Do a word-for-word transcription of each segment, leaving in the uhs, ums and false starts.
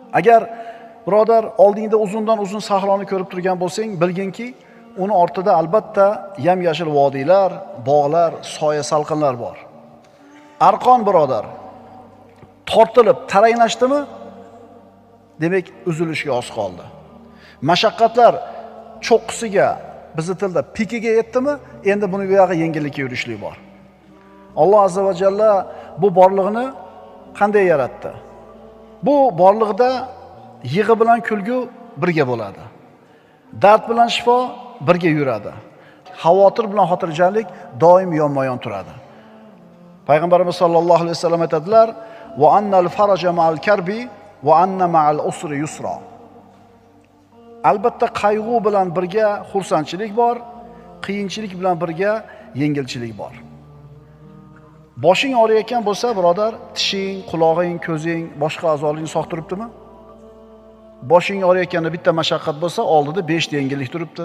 Agar birodar oldingda uzundan uzun sahroni ko'rib turgan bo'lsang, bilginki, uni ortida albatta yam-yashil vodiylar, bog'lar, soya salqinlar bor. Arqon birodar tortilib taranglashdimi? Demak, uzilishga oz qoldi. Mashaqqatlar cho'qqisiga, bizning tilda pikiga yetdimi? Endi buni bu yog'i yengillikka yurishlik bor. Alloh azza va jalla bu borlig'ini qanday yaratdi? Bu borlig'ida yig'i bilan kulgu birga bo'ladi. Dard bilan shifo birga yuradi. Xavotir bilan xotirjamlik doim yonma-yon turadi. Payg'ambarimiz sollallohu alayhi vasallam aytadilar: "Va annal faraja ma'al karbi va anna ma'al usri yusra." Albatta qayg'u bilan birga xursandchilik bor, qiyinchilik bilan birga yengilchilik bor. Boshing og'riyotgan bo'lsa, birodar, tishing, qulog'ing, ko'zing, boshqa a'zolaring sog' turibdimi? Boshing og'riyotganda bitta mashaqqat bo'lsa, oldida besh ta yengillik turibdi.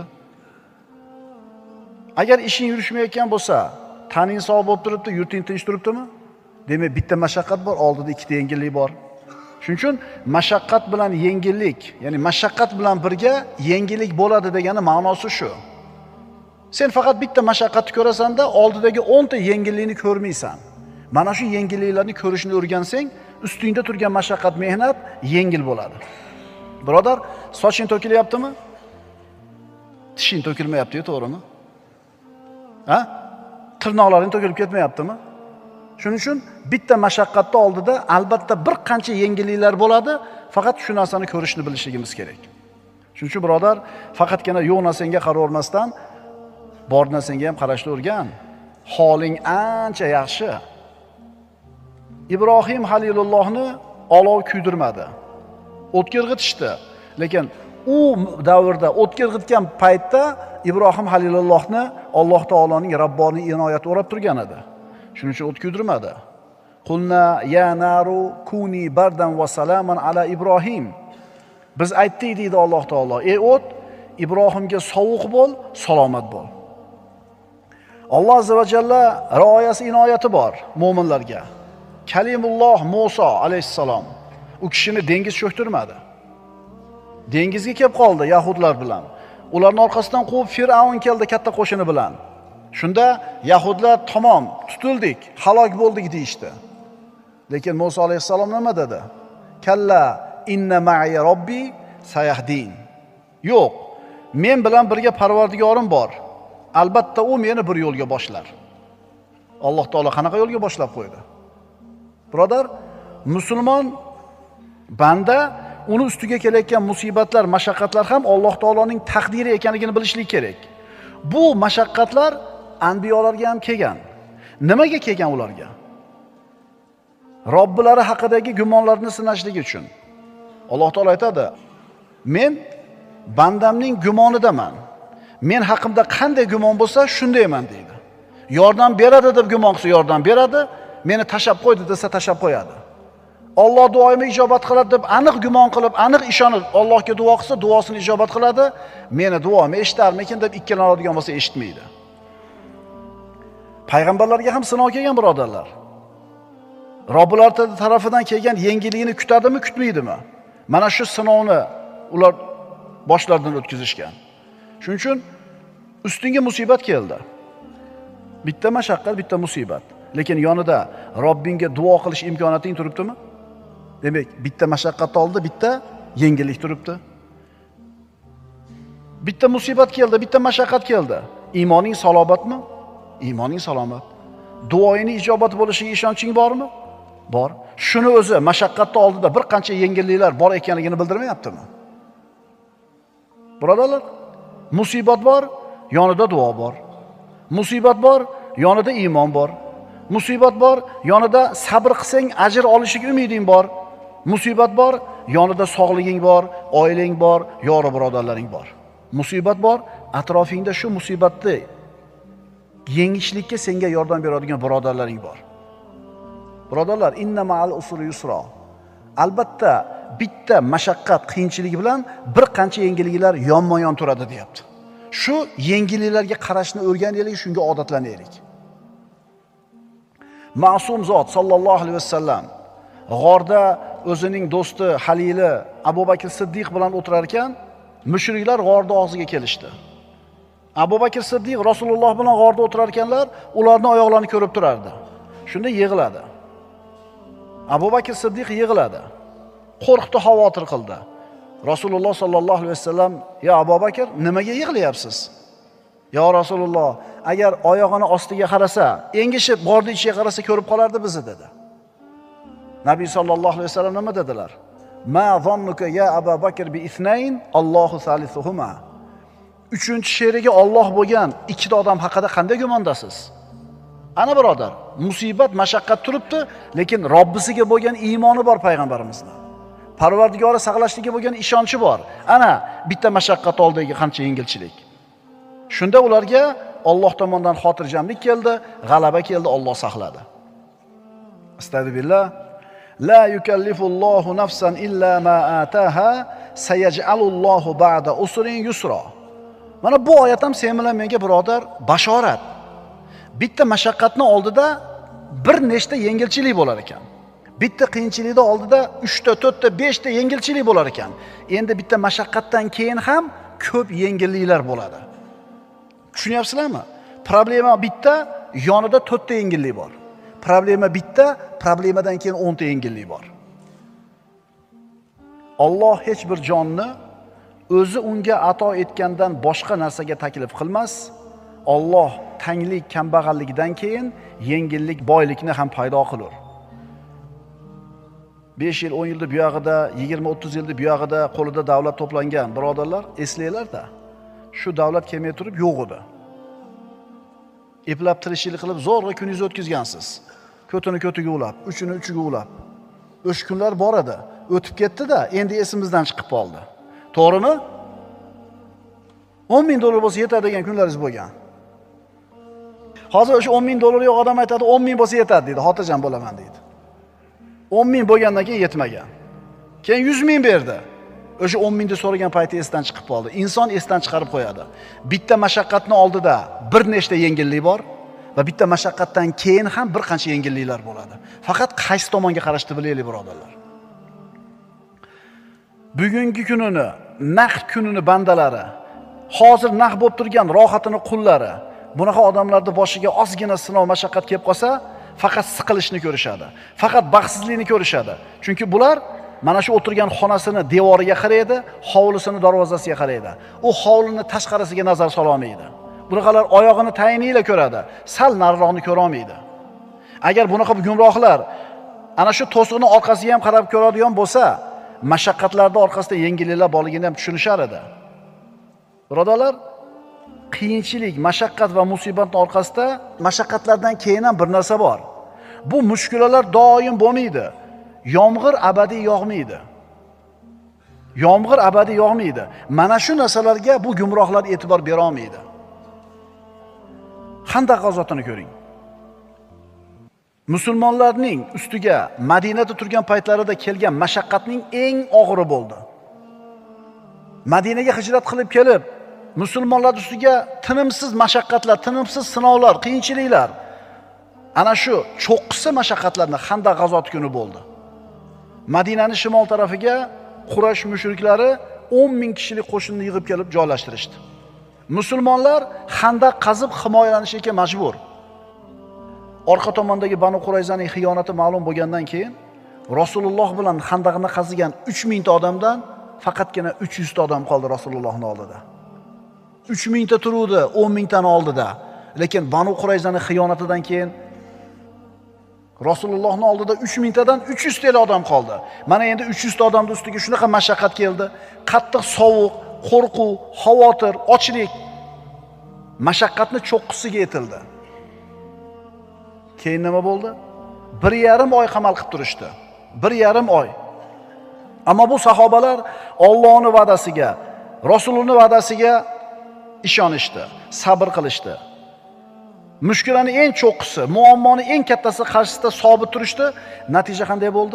Agar ishing yurishmayotgan bo'lsa, taning sog' bo'lib turibdi, yurting tinch turibdimi? Demak, bitta mashaqqat bor, oldida ikkita yengillik bor. Shuning uchun mashaqqat bilan yengillik, ya'ni mashaqqat bilan birga yengillik bo'ladi degani ma'nosi shu. Sen faqat bitta mashaqqatni ko'rasan-da, oldidagi o'n ta yengillikni ko'rmaysan. Mana shu yengilliklarni ko'rishni o'rgansang, ustingda turgan mashaqqat, mehnat yengil bo'ladi. Birodar, soching to'kilyaptimi? Tishing to'kilmayapti-ku, to'g'rimi? Ha? Tirnoqlaring to'kilib ketmayaptimi? Shuning uchun bitta mashaqqatni oldida albatta bir qancha yengilliklar bo'ladi, faqat shu narsani ko'rishni bilishligimiz kerak. Shuning uchun birodar, faqatgina yo'q narsaga qaravermasdan bor narsaga ham qarashni o'rgan. Holing ancha yaxshi. Ibrohim Halilullohni olov kuydirmadi. O'tkirg'itishdi. Lekin u davrda o'tkirg'itgan paytda Ibrohim Halilullohni Alloh taoloning Rabboniy inoyati o'rab turgan edi. Shuning uchun o't kuydirmadi. Qulna ya naru kuni bardan va salaman ala Ibrohim. Biz aytdik deydi Alloh taolo, ey o't, Ibrohimga sovuq bo'l, salomat bo'l. Alloh azza va jalla rioyasi inoyati bor mu'minlarga. Kalimulloh Musa alayhissalom u kishini dengiz cho'ktirmadi. Dengizga kelib qoldi yahudlar bilan. Ularning orqasidan quvib Fir'avn keldi katta qo'shini bilan. Shunda yahudlar tamom tutildik, halok bo'ldik deyishdi. Lekin Musa alayhissalom nima dedi? Kalla inna ma'i robbi sayahdin. Yo'q, men bilan birga Parvardigorim bor. Albatta u meni bir yo'lga boshlar. Alloh taolo qanaqa yo'lga boshlab qo'ydi? Birodar, musulmon banda uni ustiga kelayotgan musibatlar, mashaqqatlar ham Alloh taoloning taqdiri ekanligini bilishlik kerak. Bu mashaqqatlar anbiyolarga ham kelgan. Nimaga kelgan ularga? Robbilari haqidagi gumonlarini sinashlik uchun. Alloh taolo aytadi: "Men bandamning gumonidaman. Men haqimda qanday gumon bo'lsa, shundayman" deydi. Yordam beradi deb gumon qilsa yordam beradi, meni tashab qo'ydi desa tashab qo'yadi. Alloh duoyimni ijobat qiladi deb aniq gumon qilib, aniq ishonib Allohga duo qilsa, duosini ijobat qiladi. Meni duoimni eshitarmikin deb ikkilanadigan bo'lsa eshitmaydi. Payg'ambarlarga ham sinov kelgan birodarlar. Robbilar tarafidan kelgan yengillikni kutadimi, kutmaydimi? Mana shu sinovni ular boshlaridan o'tkazishgan. Shuning uchun ustinga musibat keldi. Bitta mashaqqat, bitta musibat. Lekin yonida Robbingga duo qilish imkoniyating turibdimi? Demak, bitta mashaqqat oldi, bitta yengillik turibdi. Bitta musibat keldi, bitta mashaqqat keldi. Iymoning salobatmi? Iymoning salomat. Duoying ijobat bo'lishiga ishonching bormi? Bor. Shuni o'zi mashaqqatni oldida bir qancha yengilliklar bor ekanligini bildirmayaptimi? Birodarlar, musibat bor, yonida duo bor. Musibat bor, yonida iymon bor. Musibat bor, yonida sabr qilsang ajr olishing umiding bor. Musibat bor, yonida sog'liging bor, oilang bor, yori birodarlaring bor. Musibat bor, atrofingda shu musibatni yengishlikka senga yordam beradigan birodarlaring bor. Birodarlar, inna ma'al usri yusra. Albatta bitta mashaqqat, qiyinchilik bilan bir qancha yengilliklar yonma-yon turadi deyapti. Shu yengilliklarga qarashni o'rganaylik, shunga odatlanaylik. Ma'sum zot sallallohu alayhi vasallam g'orda o'zining do'sti Halili Abu Bakr Siddiq bilan o'tirar ekan, mushriklar g'orda og'ziga kelishdi. Abu Bakr Siddiq Rasululloh bilan g'orda o'tirar ekanlar, ularning oyoqlarini ko'rib turardi. Shunda yig'ladi. Abu Bakr Siddiq yig'ladi. Qo'rqdi, xavotir qildi. Rasululloh sallallohu alayhi vasallam: "Ya Abu Bakr, nimaga yig'layapsiz?" "Ya Rasululloh, agar oyog'ini ostiga qarasa, engishib g'orda ichiga qarasa ko'rib qolardi bizni" dedi. Nabiy sallallohu alayhi vasallam nima dedilar? "Ma zannuka ya Abu Bakr bi ithnayn, Allohu salisuhuma." Uchinchi she'riga Alloh bo'lgan ikkita odam haqida qanday gumondasiz? Ana birodar, musibat, mashaqqat turibdi, lekin Robbisiga bo'lgan iymoni bor payg'ambarimizning. Parvardigori saqlashligiga bo'lgan ishonchi bor. Ana bitta mashaqqat oldidagi qancha yengilchilik. Shunda ularga Alloh tomonidan xotirjamlik keldi, g'alaba keldi, Alloh saqladi. Astagfirullah. La yukallifullohu nafsan illa ma ataha, sayaj'alullohu ba'da usrin yusra. Mana bu oyat ham sen bilan menga birodar bashorat. Bitta mashaqqatning oldida bir nechta yengilchilik bo'lar ekan. Bitta qiyinchilikning oldida uchta, to'rtta, beshta yengilchilik bo'lar ekan. Endi bitta mashaqqatdan keyin ham ko'p yengilliklar bo'ladi. Tushunyapsizlarmi? Problema bitta, yonida to'rtta yengillik bor. Problema bitta, problemadan keyin o'nta yengillik bor. Alloh hech bir jonni o'zi unga ato etgandan boshqa narsaga taklif qilmas. Alloh tanglik, kambag'allikdan keyin yengillik, boylikni ham paydo qilur. besh yil, o'n yilda buyog'ida, yigirma o'ttiz yilda buyog'ida qo'lida davlat to'plangan birodarlar, eslanglar-da. Shu davlat kelmay turib yo'q edi. Eplab tirishchilik qilib zo'rg'a kuningizni o'tkazgansiz. Ko'tini ko'tiga ulab, uchini uchiga ulab. O'sha kunlar bor edi, o'tib ketdi-da, endi esimizdan chiqib qoldi. To'g'rimi? o'n ming dollar bo'lsa yetadi degan kunlaringiz bo'lgan. Hozir o'sha o'n ming dollar yo'q odam aytadi, o'n ming bo'lsa yetadi deydi, xotirjam bo'laman deydi. o'n ming bo'lgandan keyin yetmagan. Keyin yuz ming berdi. O'sha o'n mingni so'ragan payti esdan chiqib qoldi. Inson esdan chiqarib qo'yadi. Bitta mashaqqatning oldida bir nechta yengillik bor va bitta mashaqqatdan keyin ham bir qancha yengilliklar bo'ladi. Faqat qaysi tomonga qarashni bilaylik, birodarlar. Bugungi kunini, naqd kunini bandalari, hozir naq bo'lib turgan rohatini qullari, bunaqa odamlarning boshiga ozgina sinov, mashaqqat kelib qolsa, faqat siqilishni ko'rishadi. Faqat baxtsizlikni ko'rishadi. Chunki bular mana shu o'tirgan xonasini devoriga qaraydi, hovlisini darvozasiga qaraydi. U hovlini tashqarisiga nazar sola olmaydi. Bunaqalar oyog'ini tayinlilar ko'radi, sal nariroqni ko'ra olmaydi. Agar bunaqa gumrohlar ana shu to'siqning orqasiga ham qarab ko'radigan bo'lsa, mashaqqatlarning orqasida yengilliklar borligini ham tushunishar edi. Birodarlar, qiyinchilik, mashaqqat va musibatning orqasida mashaqqatlardan keyin ham bir narsa bor. Bu mushkulalar doim bo'lmaydi. Yomg'ir abadiy yog'maydi. Yomg'ir abadiy yog'maydi. Mana shu narsalarga bu gumrohlar e'tibor bera olmaydi. Xandaq g'azotini ko'ring. Musulmonlarning ustiga Madinada turgan paytlarida kelgan mashaqqatning eng og'iri bo'ldi. Madinaga hijrat qilib kelib, musulmonlar ustiga tinimsiz mashaqqatlar, tinimsiz sinovlar, qiyinchiliklar, ana shu cho'qqisi mashaqqatlarni Xandaq g'azoti kuni bo'ldi. Madinaning shimol tarafiga Quraysh mushriklari o'n ming kishilik qo'shinni yig'ib kelib joylashtirishdi. Musulmonlar Xandaq qazib himoyalanishga majbur. Orqa tomondagi Banu Qurayzaning xiyonati ma'lum bo'lgandan keyin Rasululloh bilan Xandaqni qazigan uch ming ta odamdan faqatgina uch yuz ta odam qoldi Rasulullohning oldida. uch ming ta turuvdi o'n ming tani oldida. Lekin Banu Qurayzaning xiyonatidan keyin Rasulullohning oldida uch ming tadan uch yuz ta odam qoldi. Mana endi uch yuz ta odamning ustiga shunaqa mashaqqat keldi. Qattiq sovuq, qo'rquv, xavotir, ochlik mashaqqatni cho'qqisiga yetildi. Keyin nima bo'ldi? bir yarim oy qamal qilib turishdi. bir yarim oy. Ammo bu sahobalar Allohning va'dasiga, Rasulullohning va'dasiga ishonishdi, sabr qilishdi. Mushkulaning eng cho'qqisi, muammoning eng kattasi qarshisida sobit turishdi. Natija qanday bo'ldi?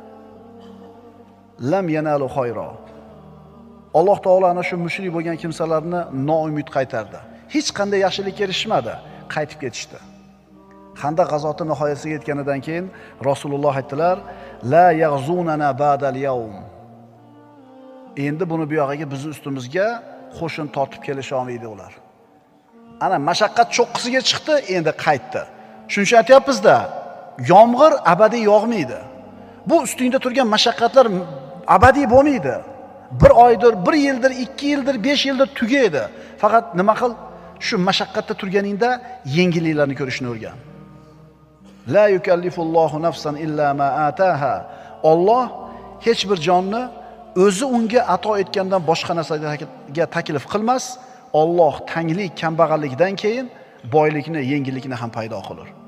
Lam yanalu khayro. Alloh taolo ana shu mushrik bo'lgan kimsalarni noumid qaytardi. Hech qanday yaxshilikka erishmadi, qaytib ketishdi. Xandaq g'azoti nihoyasiga yetganidan keyin Rasululloh aytdilar: la yaghzunana ba'dal yawm. Endi buni bu yog'iga bizni ustimizga qo'shin tortib kelisha olmaydi ular. Ana mashaqqat cho'qqisiga chiqdi, endi qaytdi. Shuning uchun aytyapmiz-da, yomg'ir abadiy yog'maydi. Bu ustingda turgan mashaqqatlar abadiy bo'lmaydi. Bir oydir, bir yildir, ikki yildir, besh yildir tugaydi. Faqat nima qil? Shu mashaqqatda turganingda yengilliklarni ko'rishni o'rgan. La yukallifullohu nafsan illa ma ataha. Alloh hech bir jonni o'zi unga ato etgandan boshqa narsaga taklif qilmas. Alloh tanglik, kambag'allikdan keyin boylikni, yengillikni ham paydo qilur.